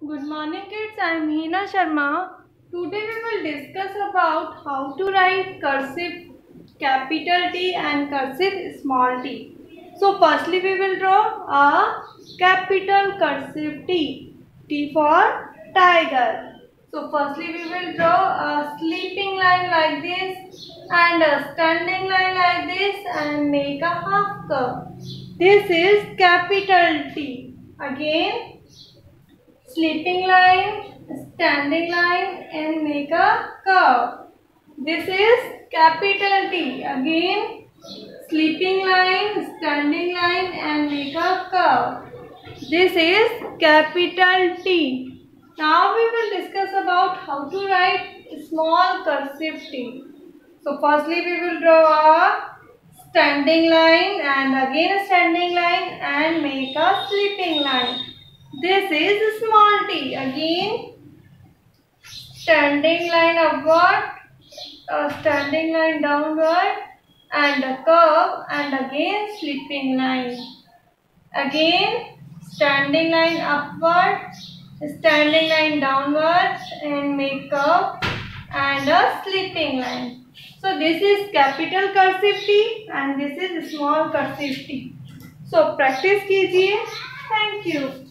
Good morning kids, I am Hina Sharma. Today we will discuss about how to write cursive capital T and cursive small t. So firstly we will draw a capital cursive T. T for tiger. So firstly we will draw a sleeping line like this and a standing line like this and make a half curve. This is capital T. Again sleeping line, standing line and make a curve. This is capital T. Again sleeping line, standing line and make a curve. This is capital T. Now we will discuss about how to write small cursive T. So firstly we will draw a standing line and again a standing line and make a sleeping line. This is small t. Again standing line upward, a standing line downward and a curve and again sleeping line. Again standing line upward, standing line downward and make curve and a sleeping line. So this is capital cursive T and this is small cursive T. So practice कीजिए. Thank you.